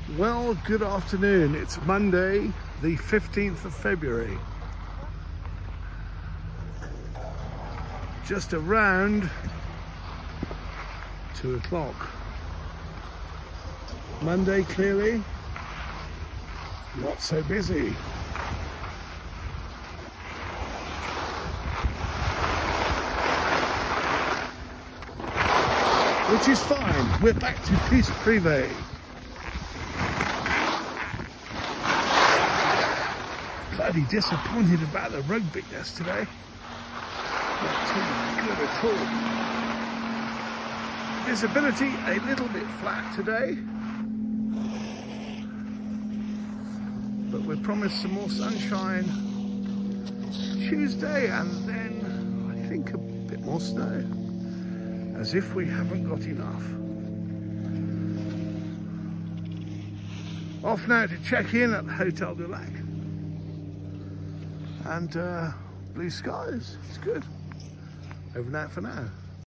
Well, good afternoon. It's Monday, the 15th of February. Just around 2 o'clock. Monday, clearly not so busy. Which is fine. We're back to Piste Privée. Bloody disappointed about the rugby yesterday. Not too good at all. Visibility a little bit flat today, but we're promised some more sunshine Tuesday, and then I think a bit more snow, as if we haven't got enough. Off now to check in at the Hotel du Lac. And blue skies, it's good. Over and out for now.